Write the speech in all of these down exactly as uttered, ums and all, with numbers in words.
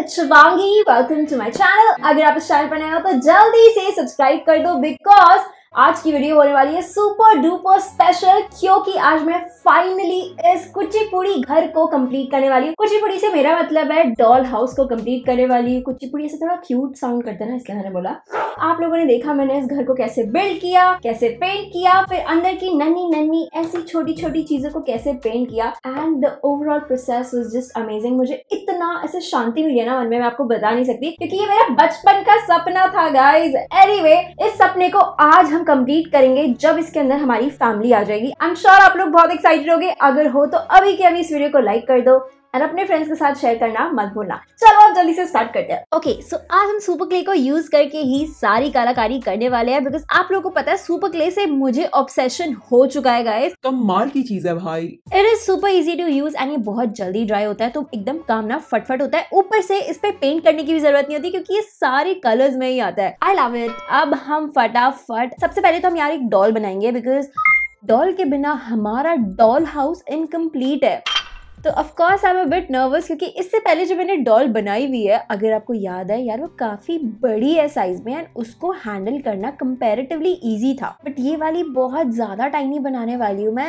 it's Shivangi. Welcome to my channel. अगर आप इस चैनल पर नए हो तो जल्दी से सब्सक्राइब कर दो बिकॉज आज की वीडियो होने वाली है सुपर डुपर स्पेशल, क्योंकि आज मैं फाइनली इस कुचिपुड़ी घर को कंप्लीट करने वाली हूँ। कुचिपुड़ी से मेरा मतलब है डॉल हाउस को कंप्लीट करने वाली हूँ। कुचिपुड़ी से थोड़ा क्यूट साउंड करता है ना, इसलिए मैंने बोला। आप लोगों ने देखा मैंने इस घर को कैसे बिल्ड किया, कैसे पेंट किया, फिर अंदर की नन्ही नन्ही ऐसी छोटी छोटी चीजों को कैसे पेंट किया, and the overall process was just amazing. मुझे इतना ऐसे शांति मिली है ना मन में, मैं आपको बता नहीं सकती, क्योंकि ये मेरा बचपन का सपना था गाइज। एनीवे, इस सपने को आज हम कंप्लीट करेंगे जब इसके अंदर हमारी फैमिली आ जाएगी। आई एम श्योर आप लोग बहुत एक्साइटेड होंगे। अगर हो तो अभी के अभी इस वीडियो को लाइक कर दो और अपने फ्रेंड्स के साथ शेयर करना मत भूलना। चलो अब जल्दी से स्टार्ट करते हैं। ओके सो आज हम सुपर क्ले को यूज करके ही सारी कलाकारी करने वाले हैं, बिकॉज आप लोगों को पता है सुपर क्ले से मुझे ऑब्सेशन हो चुका है गाइस। कमाल की चीज है भाई। It is super easy to use and ये बहुत जल्दी ड्राई होता है, तो एकदम काम ना फटफट होता है। ऊपर से इस पे पेंट करने की भी जरूरत नहीं होती क्योंकि ये सारे कलर्स में ही आता है। I love it. अब हम फटाफट सबसे पहले तो हम यार एक डॉल बनाएंगे, बिकॉज डॉल के बिना हमारा डॉल हाउस इनकम्प्लीट है। तो of course I am a bit nervous, क्योंकि इससे पहले जो मैंने डॉल बनाई हुई है, अगर आपको याद है यार, वो काफी बड़ी है साइज में एंड उसको हैंडल करना कंपैरेटिवली इजी था। बट ये वाली बहुत ज्यादा टाइनी बनाने वाली हूँ मैं,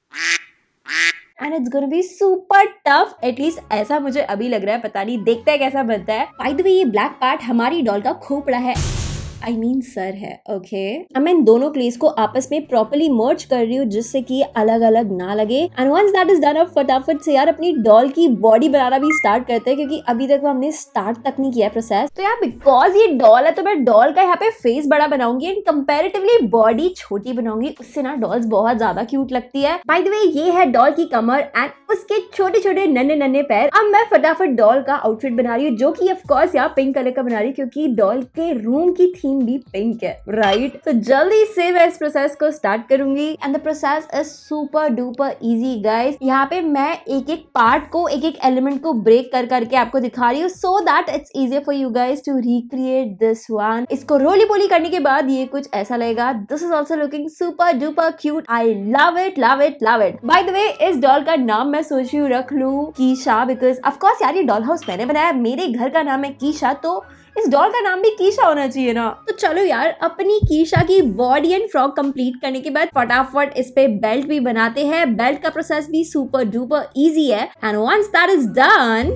and it's gonna be super tough. At least ऐसा मुझे अभी लग रहा है, पता नहीं, देखते हैं कैसा बनता है। बाय द वे, ये ब्लैक पार्ट हमारी डॉल का खोपड़ा है, आई मीन सर है। ओके अब मैं इन दोनों क्लेस को आपस में प्रॉपर्ली मर्ज कर रही हूँ जिससे कि ये अलग अलग ना लगे। And once that is done, अब फटाफट से यार अपनी डॉल की बॉडी बनाना भी स्टार्ट करते हैं, क्योंकि अभी तक वो हमने स्टार्ट तक नहीं किया प्रोसेस। तो यार बिकॉज ये डॉल है तो मैं डॉल का यहाँ पे फेस बड़ा बनाऊंगी एंड कंपेरेटिवली बॉडी छोटी बनाऊंगी। उससे ना डॉल्स बहुत ज्यादा क्यूट लगती है। बाय द वे, ये है डॉल की कमर एंड उसके छोटे छोटे नन्हे नन्हे पैर। अब मैं फटाफट डॉल का आउटफिट बना रही हूँ, जो की ऑफकोर्स यहाँ पिंक कलर का बना रही हूँ, क्योंकि डॉल के रूम की थीम भी पिंक है, राइट। तो जल्दी से मैं इस प्रोसेस को स्टार्ट करूंगी and the process is super duper easy guys. यहाँ पे मैं एक एक पार्ट को, एक एक एलिमेंट को ब्रेक कर करके आपको दिखा रही हूँ, so that it's easier for you guys to recreate this one. इसको रोली पोली करने के बाद ये कुछ ऐसा लगेगा। This is also looking super duper cute. I love it love it love it. By the way, इस डॉल का नाम मैं सोच रही हूँ रख लूं कीशा, बिकॉज ऑफकोर्स यार ये डॉल हाउस मैंने बनाया, मेरे घर का नाम है कीशा, तो इस डॉल का नाम भी कीशा होना चाहिए ना। तो चलो यार, अपनी कीशा की बॉडी एंड फ्रॉक कंप्लीट करने के बाद फटाफट इस पे बेल्ट भी बनाते हैं। बेल्ट का प्रोसेस भी सुपर डुपर इजी है and once that is done,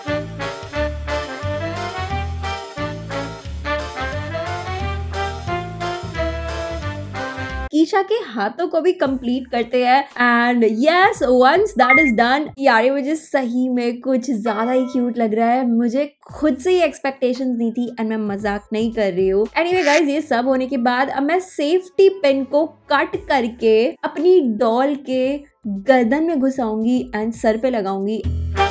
Keisha के हाथों को भी कंप्लीट करते हैं। And yes, once that is done, यार ये मुझे सही में कुछ ज्यादा ही क्यूट लग रहा है। मुझे खुद से ही एक्सपेक्टेशंस नहीं थी एंड मैं मजाक नहीं कर रही हूँ। एनीवे गाइस, ये सब होने के बाद अब मैं सेफ्टी पिन को कट करके अपनी डॉल के गर्दन में घुसाऊंगी एंड सर पे लगाऊंगी।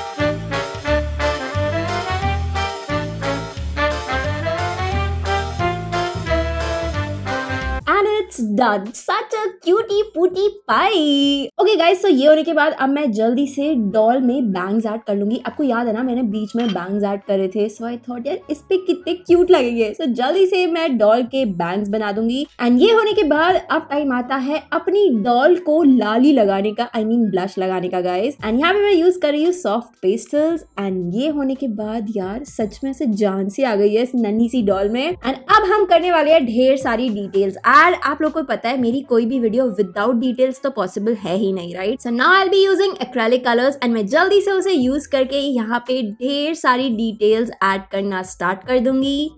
Done. Such a cutie pootie pie. Okay guys, तो ये होने के बाद अब मैं जल्दी से डॉल में बैंग्स ऐड कर लूंगी। आपको याद है ना, मैंने बीच में बैंग्स ऐड करे थे, सो आई थॉट यार इस पे कितने क्यूट लगेंगे। सो so, जल्दी से मैं डॉल के बैंग्स बना दूंगी। एंड ये होने के बाद अब टाइम आता है अपनी डॉल को लाली लगाने का, आई मीन ब्लश लगाने का गाइस। एंड यहाँ पे मैं यूज कर रही हूँ सॉफ्ट पेस्टल्स। एंड ये होने के बाद यार सच में से जान सी आ गई है इस नन्ही सी डॉल में। एंड अब हम करने वाले हैं ढेर सारी डिटेल्स। एंड आप लोग को पता है मेरी कोई भी वीडियो विदाउट डिटेल्स तो पॉसिबल है ही नहीं, right. So now I will be using acrylic colours and मैं जल्दी से उसे यूज करके यहाँ पे ढेर सारी डिटेल्स ऐड करना स्टार्ट कर दूंगी।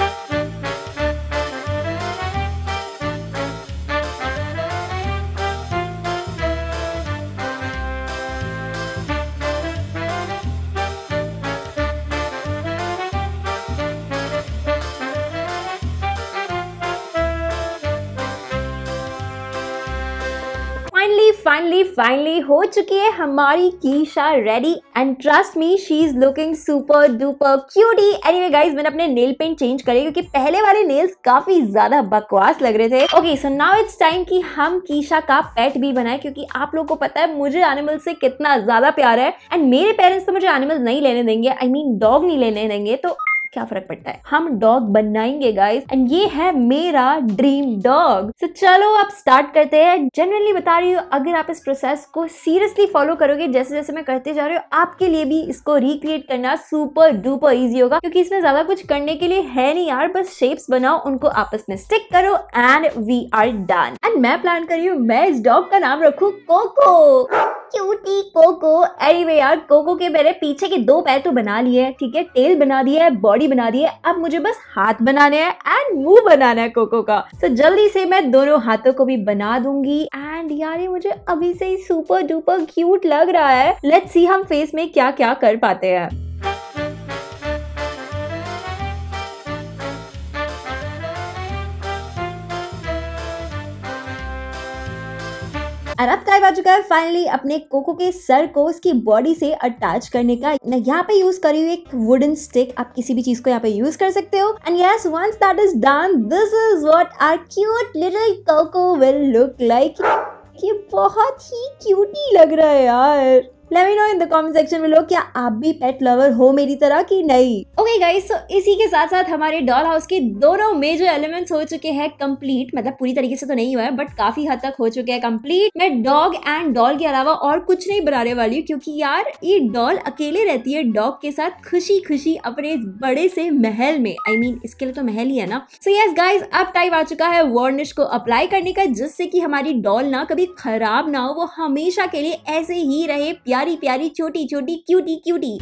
फाइनली फाइनली हो चुकी है हमारी Keisha ready and trust me, she is looking super duper cutie. Anyway guys, मैंने अपने नेल पेंट चेंज करे क्योंकि पहले वाले नेल्स काफी ज्यादा बकवास लग रहे थे। Okay so now it's time कि हम कीशा का पेट भी बनाए, क्योंकि आप लोगों को पता है मुझे एनिमल से कितना ज्यादा प्यार है एंड मेरे पेरेंट्स तो मुझे एनिमल नहीं लेने देंगे, आई मीन डॉग नहीं लेने देंगे। तो क्या फर्क पड़ता है, हम डॉग बनाएंगे गाइस, एंड ये है मेरा ड्रीम डॉग। तो चलो अब स्टार्ट करते हैं। जनरली बता रही हूँ, अगर आप इस प्रोसेस को सीरियसली फॉलो करोगे जैसे जैसे मैं करते जा रही हूँ, आपके लिए भी इसको रिक्रिएट करना सुपर डुपर इजी होगा, क्योंकि इसमें ज्यादा कुछ करने के लिए है नहीं यार, बस शेप्स बनाओ, उनको आपस में स्टिक करो and we are done. And मैं प्लान कर रही हूँ मैं इस डॉग का नाम रखूँ कोको, क्यूटी कोको। एनीवे यार, कोको के मैंने पीछे के दो पैर तो बना लिए हैं, ठीक है, टेल बना दिया है, बॉडी बना दी है, अब मुझे बस हाथ बनाने हैं एंड मुंह बनाना है कोको का। तो so, जल्दी से मैं दोनों हाथों को भी बना दूंगी। एंड यार ये मुझे अभी से ही सुपर डुपर क्यूट लग रहा है। लेट्स सी हम फेस में क्या क्या कर पाते हैं। और अब टाइम आ चुका है फाइनली अपने कोको के सर को उसकी बॉडी से अटैच करने का। मैं यहाँ पे यूज कर रही हूँ एक वुडन स्टिक, आप किसी भी चीज को यहाँ पे यूज कर सकते हो। And yes, once that is done, this is what our cute little Coco will look like. ये बहुत ही क्यूटी लग रहा है यार। Let me know in the comment section below, क्या आप भी पेट लवर हो मेरी तरह कि नहीं। ओके गाइस, सो इसी के साथ साथ हमारे डॉल हाउस के दोनों मेजर एलिमेंट्स हो चुके हैं कंप्लीट। मतलब पूरी तरीके से तो नहीं हुआ है, बट काफी हद तक हो चुके हैं कंप्लीट। मैं डॉग एंड डॉल के अलावा और कुछ नहीं बनाने वाली हूँ, क्योंकि यार ये डॉल अकेले रहती है डॉग के साथ खुशी खुशी अपने इस बड़े से महल में। आई I मीन mean, इसके लिए तो महल ही है ना। सो यस गाइस, अब टाइम आ चुका है वार्निश को अप्लाई करने का, जिससे कि हमारी डॉल ना कभी खराब ना हो, वो हमेशा के लिए ऐसे ही रहे, प्यारी प्यारी छोटी छोटी cutie cutie.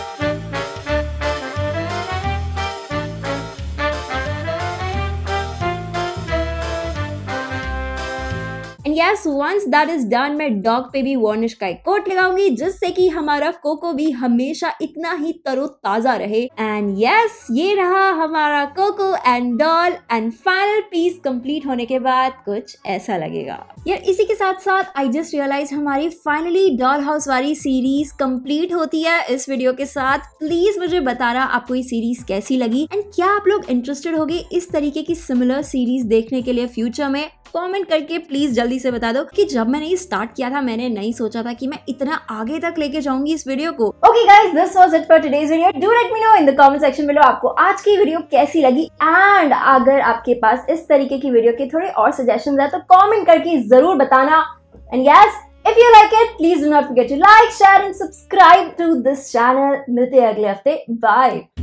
And yes, once that is done, मैं डॉग पे भी वार्निश का एक कोट लगाऊंगी, जिससे कि हमारा कोको भी हमेशा इतना ही तरोताजा रहे। एंड यस, ये रहा हमारा Coco and doll. And final piece complete होने के बाद कुछ ऐसा लगेगा यार। इसी के साथ साथ आई जस्ट रियलाइज हमारी फाइनली डॉल हाउस वाली सीरीज कंप्लीट होती है इस वीडियो के साथ। प्लीज मुझे बताना आपको ये सीरीज कैसी लगी, एंड क्या आप लोग इंटरेस्टेड होगे इस तरीके की सिमिलर सीरीज देखने के लिए फ्यूचर में। कमेंट करके प्लीज जल्दी से बता दो कि जब मैंने ये स्टार्ट किया था, मैंने नहीं सोचा था कि मैं इतना आगे तक लेके जाऊंगी इस वीडियो को। Okay guys, this was it for today's video. Do let me know in the comment section below आपको आज की वीडियो कैसी लगी, एंड अगर आपके पास इस तरीके की वीडियो के थोड़े और सजेशंस है तो कमेंट करके जरूर बताना। And yes, if you like it, please do not forget to like, share and subscribe to this channel. मिलते हैं अगले हफ्ते। बाय।